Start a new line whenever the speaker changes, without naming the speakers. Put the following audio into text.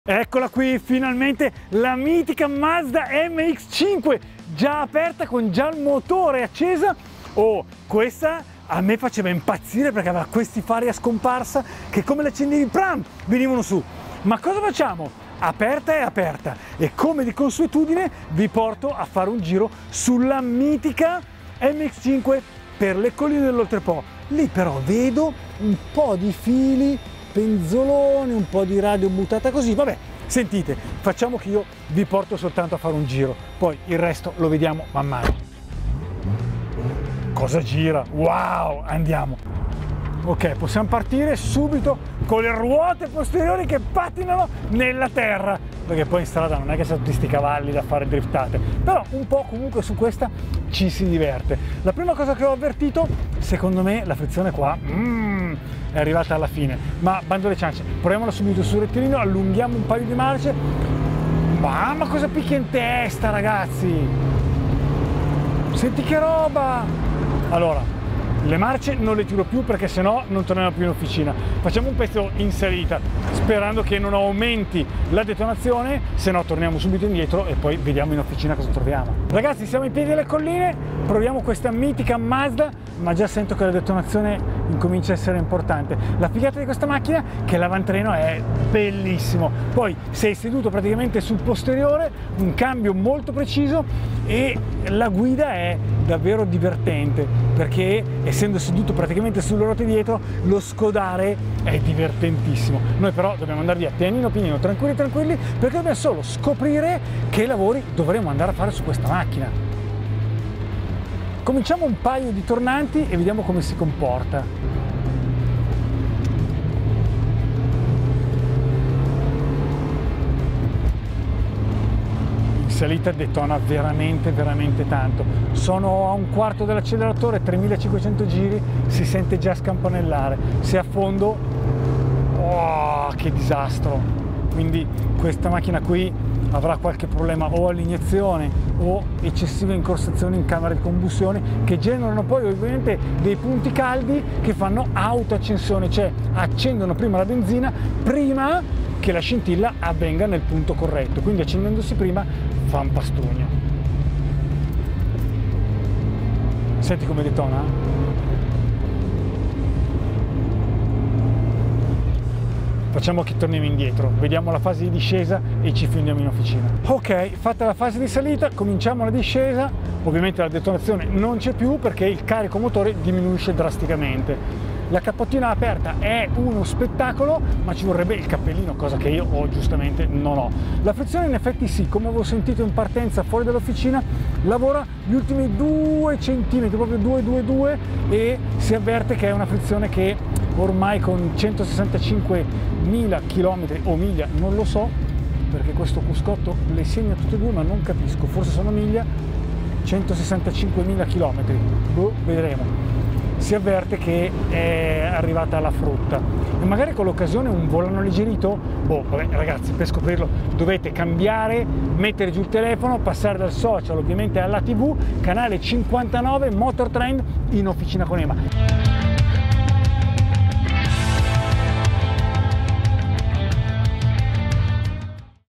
Eccola qui, finalmente la mitica Mazda MX-5, già aperta con già il motore accesa. Oh, questa a me faceva impazzire perché aveva questi fari a scomparsa che come le accendevi, pram, venivano su. Ma cosa facciamo? Aperta è aperta e come di consuetudine vi porto a fare un giro sulla mitica MX-5 per le colline dell'Oltrepo. Lì però vedo un po' di fili, penzoloni, un po' di radio buttata così, vabbè, sentite, facciamo che io vi porto soltanto a fare un giro, poi il resto lo vediamo man mano. Cosa gira? Wow, andiamo! Ok, possiamo partire subito con le ruote posteriori che pattinano nella terra, perché poi in strada non è che sono tutti sti cavalli da fare driftate, però un po' comunque su questa ci si diverte. La prima cosa che ho avvertito, secondo me la frizione qua è arrivata alla fine, ma bando alle ciance, proviamola subito sul rettilineo, allunghiamo un paio di marce. Mamma, cosa picchia in testa, ragazzi! Senti che roba! Allora, le marce non le tiro più perché sennò non torniamo più in officina. Facciamo un pezzo in salita sperando che non aumenti la detonazione, se no torniamo subito indietro e poi vediamo in officina cosa troviamo. Ragazzi, siamo ai piedi delle colline, proviamo questa mitica Mazda, ma già sento che la detonazione incomincia a essere importante. La figata di questa macchina è che l'avantreno è bellissimo, poi sei seduto praticamente sul posteriore, un cambio molto preciso e la guida è davvero divertente perché essendo seduto praticamente sulle ruote dietro lo scodare è divertentissimo. Noi però dobbiamo andare via pianino pianino, tranquilli tranquilli, perché dobbiamo solo scoprire che lavori dovremo andare a fare su questa macchina. Cominciamo un paio di tornanti e vediamo come si comporta. Salita detona veramente tanto, sono a un quarto dell'acceleratore, 3500 giri, si sente già scampanellare, se a fondo, oh, che disastro. Quindi questa macchina qui avrà qualche problema o all'iniezione o eccessiva incorsazione in camera di combustione, che generano poi ovviamente dei punti caldi che fanno autoaccensione, cioè accendono prima la benzina prima che la scintilla avvenga nel punto corretto, quindi accendendosi prima fa un pastugno. Senti come detona? Facciamo che torniamo indietro, vediamo la fase di discesa e ci fiondiamo in officina. Ok, fatta la fase di salita, cominciamo la discesa. Ovviamente la detonazione non c'è più perché il carico motore diminuisce drasticamente. La cappottina aperta è uno spettacolo, ma ci vorrebbe il cappellino, cosa che io giustamente non ho. La frizione in effetti sì, come avevo sentito in partenza fuori dall'officina, lavora gli ultimi 2 centimetri, proprio 2 e si avverte che è una frizione che ormai con 165.000 km o miglia, non lo so, perché questo cruscotto le segna tutte e due, ma non capisco, forse sono miglia, 165.000 km, boh, vedremo. Si avverte che è arrivata la frutta e magari con l'occasione un volano alleggerito, boh, vabbè ragazzi, per scoprirlo dovete cambiare, mettere giù il telefono, passare dal social ovviamente alla TV, canale 59 Motor Trend in officina con Ema.